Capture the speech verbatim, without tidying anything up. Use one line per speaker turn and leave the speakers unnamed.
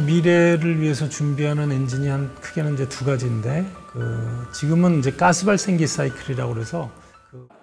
미래를 위해서 준비하는 엔진이 한 크게는 이제 두 가지인데 그 지금은 이제 가스 발생기 사이클이라고 그래서 그